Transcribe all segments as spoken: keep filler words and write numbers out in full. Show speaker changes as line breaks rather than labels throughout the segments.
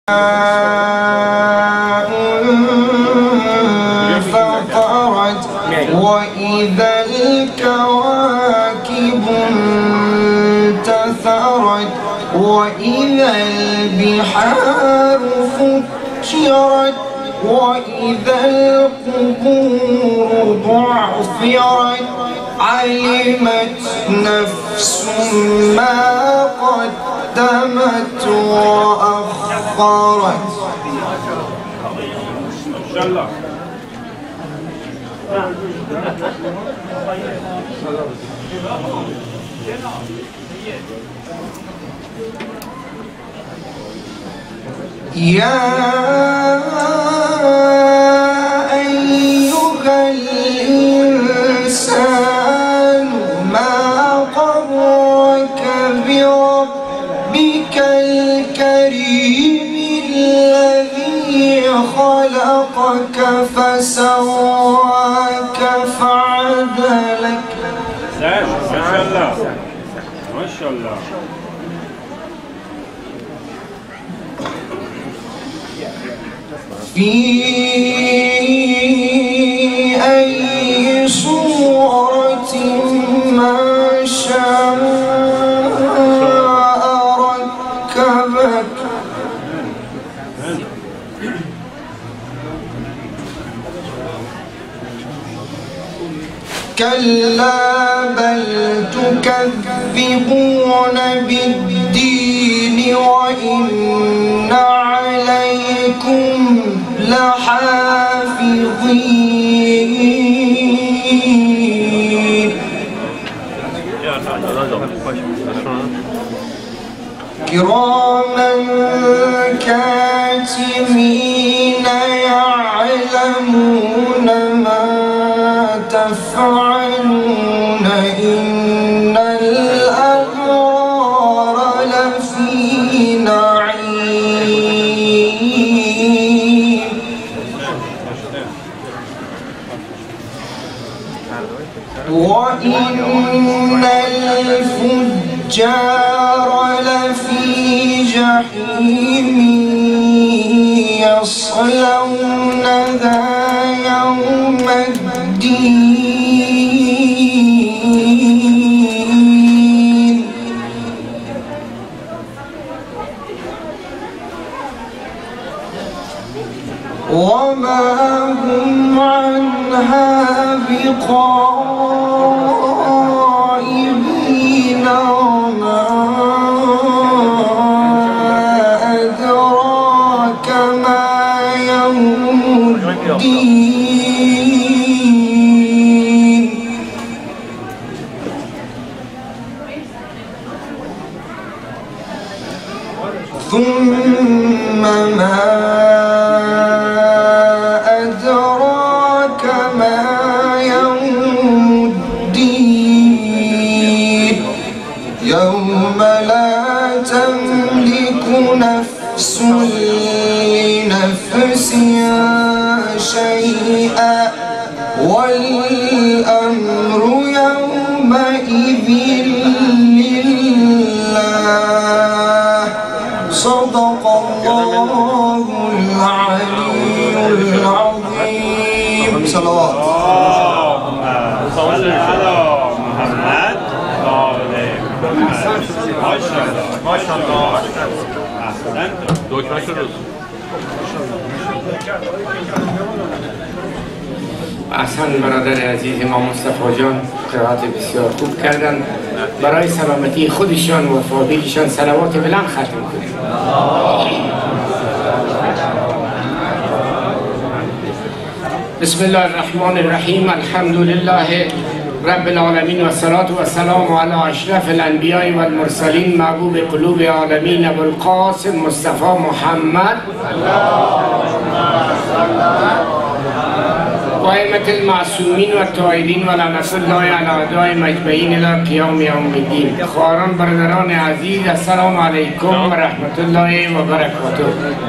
فطرت وإذا الكواكب انتثرت وإذا البحار فجرت وإذا القبور بعثرت علمت نفس ما قدمت وأخرت. يا أيها الإنسان ما غرك بربك الكريم الذي خلقك فسواك فعدلك.
ما شاء الله ما شاء الله.
في أي صورة ما شاء ركبك. كلا بل تكذبون بالدين وإن عليكم لحافظين كراما كاتبين يعلمون ما تفعلون إن الأبرار لفي نعيم وإن الفجار لفي جحيم يصلونها يوم الدين وما هم عنها بغائبين وما أدراك ما يوم الدين ثم ما أدراك ما يوم الدين يوم لا تملك نفس لنفس شيئا والأمر يومئذ لله. صدق الله العلي العظيم. صلوات.
اللهم صل على محمد وعلى محمد. ما شاء الله ما شاء الله. احسنت. دکتر شروع.
احسن برادر عزیز ما مصطفی جان قرائت بسیار خوب کردن. برای سلامتی خودشان و فامیلشان صلوات بلند ختم کنید. بسم الله الرحمن الرحیم. الحمد لله رب العالمین و الصلاة و السلام علی اشرف الانبیاء و المرسلین محبوب قلوب العالمین ابو القاسم مصطفی محمد و ائمة المعصومین و الطاهرین و لعنت الله علی اعدائهم اجمعین الی قیام یوم الدین. خواهران برادران عزیز السلام علیکم و رحمت الله و برکاته.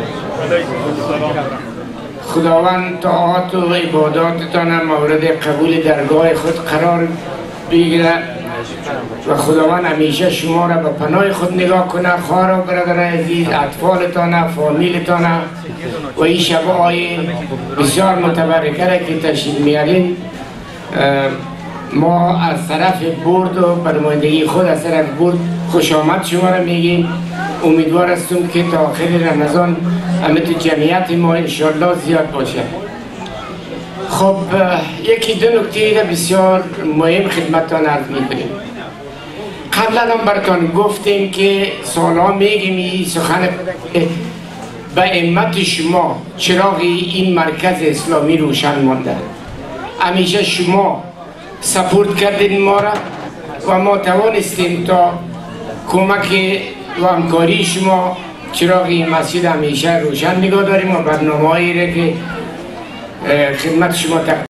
خداوند طاعات و عباداتتان مورد قبول درگاه خود قرار بگیره و خداوند همیشه شما را به پناه خود نگاه کنه. خواهر و برادر عزیز، اطفالتان، فامیلتان و این شبای بسیار متبرکه را که تشریف میارین، ما از طرف بورد و برمایندگی خود از طرف بورد خوش آمد شما را میگیم. امیدوار هستم که تا آخر رمضان همه تو جمعیت ما انشالله زیاد باشه. خب یکی دو نکته را بسیار مهم خدمتتان عرض میکنیم. قبلا هم براتان گفتیم که سالها میگیم این سخن به همت شما چراغ این مرکز اسلامی روشن مانده. همیشه شما سپورت کردین ما را و ما توانستیم تا کمک و همکاری شما چراغ این مسجد همیشه روشن نگاه داریم و برنامه‌هایی را که خدمت شما تقدیم